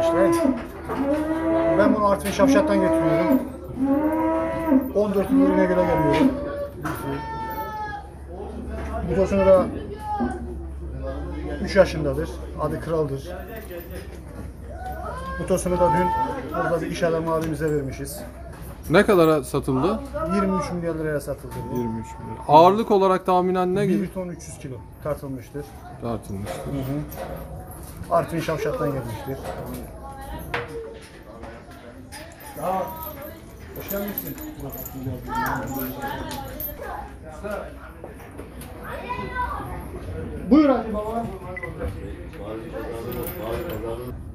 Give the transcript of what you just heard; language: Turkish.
başlayayım. Ben bunu Artvin Şavşat'tan getiriyorum. 14 yıl ürüne göre geliyorum. Bu tosunu da 3 yaşındadır. Adı Kral'dır. Bu tosunu da dün burada bir iş adamı abimize vermişiz. Ne kadara satıldı? 23 milyon liraya satıldı bu. 23 milyon. Ağırlık olarak tahminen ne 1 gibi ton 300 kilo tartılmıştır. tartılmış? Artvin Şavşat'tan gelmiştir. Hoş gelmişsin. Buyur hadi baba.